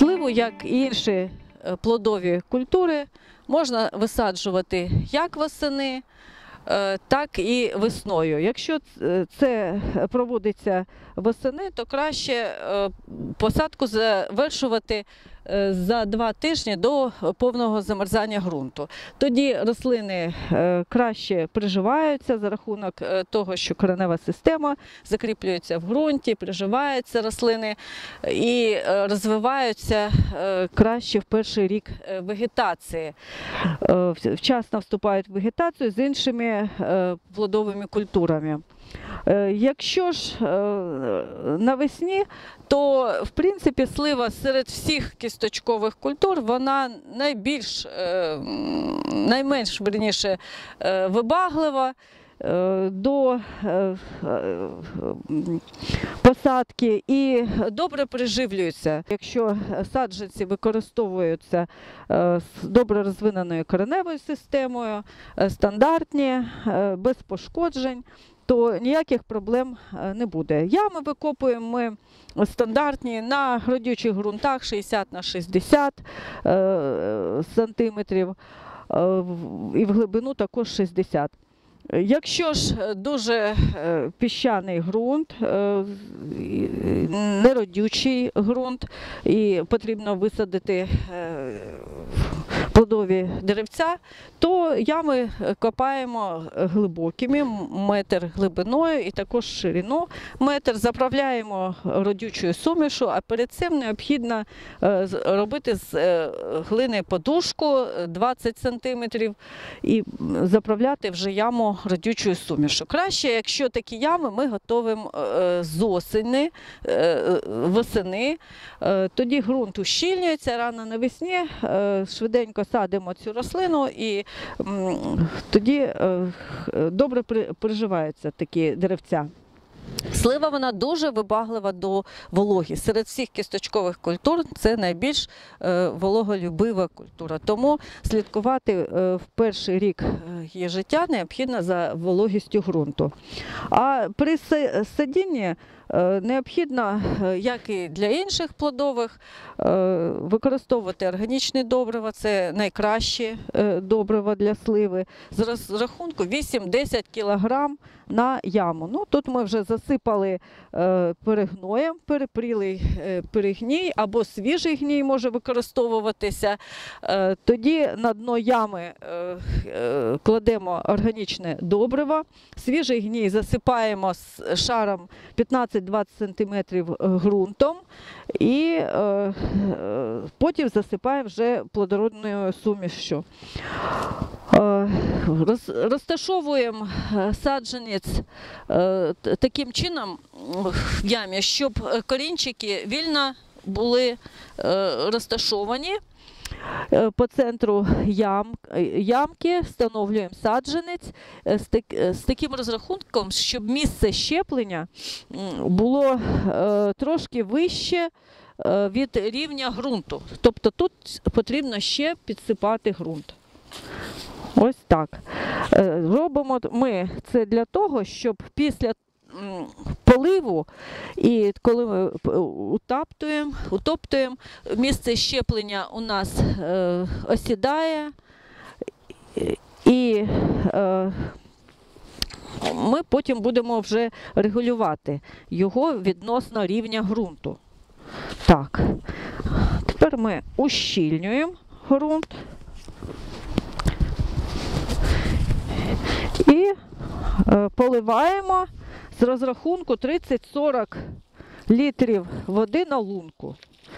Сливу, як і інші плодові культури, можна висаджувати як восени, так і весною. Якщо це проводиться восени, то краще посадку завершувати за 2 тижні до повного замерзання ґрунту. Тоді рослини краще приживаються за рахунок того, що коренева система закріплюється в ґрунті, приживаються рослини і розвиваються краще в перший рік вегетації. Вчасно вступають в вегетацію з іншими плодовими культурами. Якщо ж навесні, то в принципі слива серед всіх кісточкових культур, вона найменш вибаглива до посадки і добре приживлюється. Якщо саджанці використовуються з добре розвиненою кореневою системою, стандартні, без пошкоджень, то ніяких проблем не буде. Ями викопуємо ми стандартні на родючих ґрунтах 60 на 60 сантиметрів і в глибину також 60. Якщо ж дуже піщаний ґрунт, неродючий ґрунт і потрібно висадити плодові деревця, то ями копаємо глибокими, метр глибиною і також ширину метр. Заправляємо родючою сумішу, а перед цим необхідно робити з глини подушку 20 см і заправляти вже яму родючою сумішу. Краще, якщо такі ями ми готуємо з осені, восени, тоді ґрунт ущільнюється, рано навесні швиденько садимо цю рослину і тоді добре приживаються такі деревця. Слива, вона дуже вибаглива до вологи. Серед всіх кісточкових культур це найбільш вологолюбива культура. Тому слідкувати в перший рік її життя необхідно за вологістю ґрунту. А при садінні необхідно, як і для інших плодових, використовувати органічне добриво, це найкраще добриво для сливи, з розрахунку 8-10 кг на яму. Ну, тут ми вже засипали перегноєм, перепрілий перегній або свіжий гній може використовуватися. Тоді на дно ями кладемо органічне добриво, свіжий гній засипаємо з шаром 15-20 см ґрунтом і потім засипаємо вже плодородною сумішшю. Розташовуємо саджанець таким чином в ямі, щоб корінчики вільно були розташовані. По центру ямки встановлюємо саджанець з таким розрахунком, щоб місце щеплення було трошки вище від рівня ґрунту. Тобто тут потрібно ще підсипати ґрунт. Ось так. Робимо ми це для того, щоб після поливу і коли ми утоптуємо, місце щеплення у нас осідає і ми потім будемо вже регулювати його відносно рівня ґрунту. Так, тепер ми ущільнюємо ґрунт і поливаємо з розрахунку 30-40 літрів води на лунку.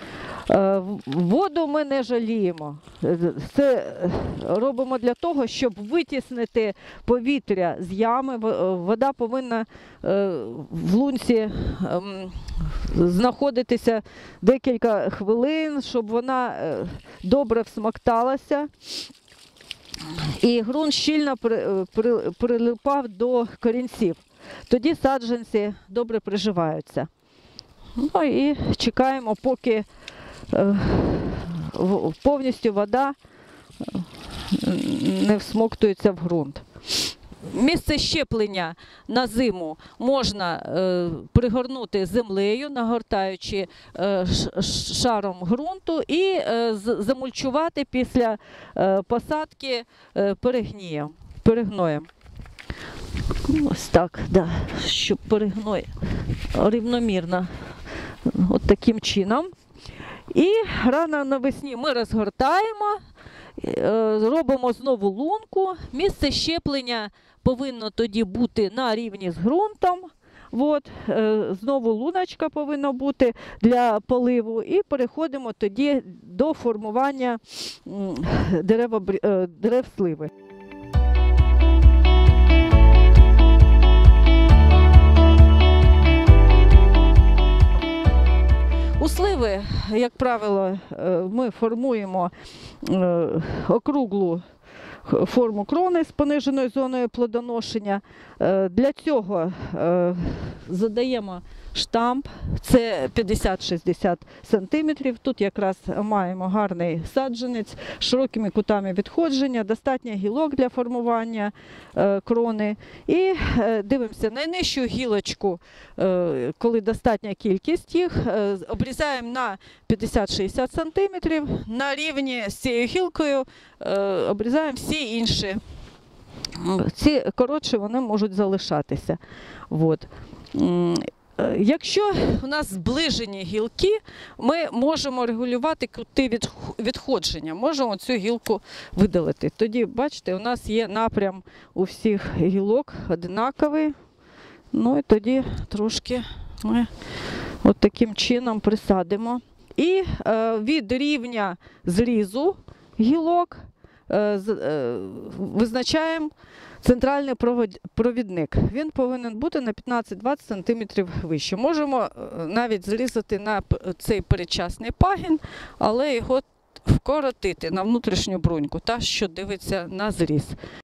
Воду ми не жаліємо. Це робимо для того, щоб витіснити повітря з ями. Вода повинна в лунці знаходитися декілька хвилин, щоб вона добре всмокталася. І ґрунт щільно прилипав до корінців. Тоді саджанці добре приживаються. Ну і чекаємо, поки повністю вода не всмоктується в ґрунт. Місце щеплення на зиму можна пригорнути землею, нагортаючи шаром ґрунту і замульчувати після посадки перегноєм. Ось так, да, щоб перегной рівномірно, от таким чином. І рано навесні ми розгортаємо, робимо знову лунку. Місце щеплення повинно тоді бути на рівні з ґрунтом. От, знову луночка повинна бути для поливу. І переходимо тоді до формування дерев сливи. У сливи, як правило, ми формуємо округлу форму крони з пониженою зоною плодоношення. Для цього задаємо штамп, це 50-60 см. Тут якраз маємо гарний саджанець з широкими кутами відходження, достатньо гілок для формування крони. І дивимося, найнижчу гілочку, коли достатня кількість їх, обрізаємо на 50-60 см, на рівні з цією гілкою обрізаємо всі інші. Ці коротше вони можуть залишатися. От. Якщо у нас зближені гілки, ми можемо регулювати кути відходження, можемо цю гілку видалити. Тоді, бачите, у нас є напрям у всіх гілок однаковий. Ну і тоді трошки ми от таким чином присадимо. І від рівня зрізу гілок визначаємо центральний провідник. Він повинен бути на 15-20 см вище. Можемо навіть зрізати на цей передчасний пагін, але його вкоротити на внутрішню бруньку, та, що дивиться на зріз.